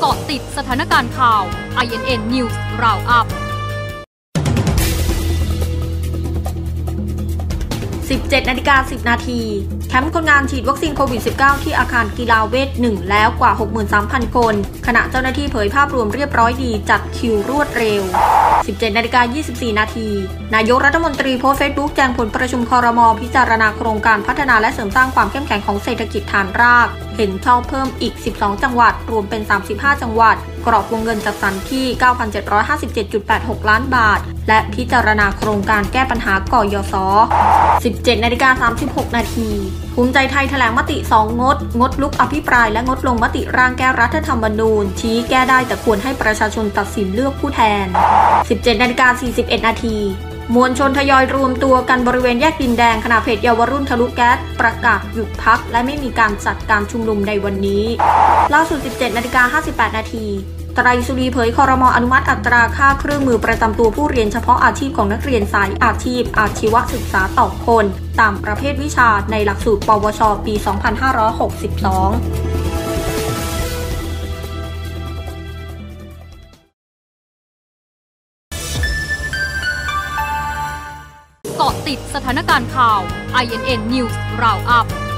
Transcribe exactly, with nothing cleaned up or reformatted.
เกาะติดสถานการณ์ข่าว ไอ เอ็น เอ็น News Roundup สิบเจ็ดนาฬิกาสิบนาทีแคมป์คนงานฉีดวัคซีนโควิด สิบเก้า ที่อาคารกีฬาเวทหนึ่งแล้วกว่า หกหมื่นสามพัน คนขณะเจ้าหน้าที่เผยภาพรวมเรียบร้อยดีจัดคิวรวดเร็ว สิบเจ็ดนาฬิกายี่สิบสี่นาทีนายกรัฐมนตรีโพสต์เฟซบุ๊กแจ้งผลประชุมครม.พิจารณาโครงการพัฒนาและเสริมสร้างความเข้มแข็งของเศรษฐกิจฐานรากเห็นชอบเพิ่มอีกสิบสองจังหวัดรวมเป็นสามสิบห้าจังหวัดกรอบวงเงินจัดสรรที่ เก้าพันเจ็ดร้อยห้าสิบเจ็ดจุดแปดหก ล้านบาทและพิจารณาโครงการแก้ปัญหากยศ. สิบเจ็ดนาฬิกาสามสิบหกนาทีภูมิใจไทยแถลงมติสองงดงดลุกอภิปรายและงดลงมติร่างแก้รัฐธรรมนูญชี้แก้ได้แต่ควรให้ประชาชนตัดสินเลือกผู้แทน สิบเจ็ดนาฬิกาสี่สิบเอ็ดนาทีมวลชนทยอยรวมตัวกันบริเวณแยกดินแดงขณะเพจเยาวรุ่นทะลุแก๊สประกาศหยุดพักและไม่มีการจัดการชุมนุมในวันนี้ล่าสุด สิบเจ็ดนาฬิกาห้าสิบแปดนาทีไตรสุรีเผยครม.อนุมัติอัตราค่าเครื่องมือประจำตัวผู้เรียนเฉพาะอาชีพของนักเรียนสายอาชีพอาชีวศึกษาต่อคนตามประเภทวิชาในหลักสูตรปวช.ปี สองพันห้าร้อยหกสิบสองเกาะติดสถานการณ์ข่าว ไอ เอ็น เอ็น News Roundup